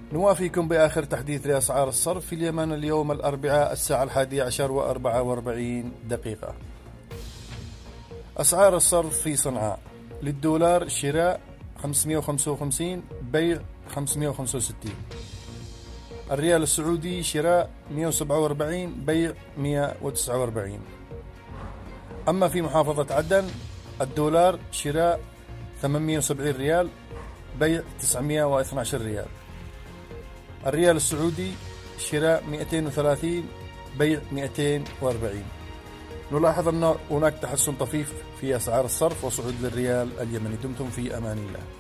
نوافيكم بآخر تحديث لأسعار الصرف في اليمن اليوم الأربعاء الساعة 11:44. أسعار الصرف في صنعاء: للدولار شراء 555، بيع 565. الريال السعودي شراء 147، بيع 149. أما في محافظة عدن الدولار شراء 870 ريال، بيع 912 ريال. الريال السعودي شراء 230، بيع 240. نلاحظ أن هناك تحسن طفيف في أسعار الصرف وصعود للريال اليمني. دمتم في أمان الله.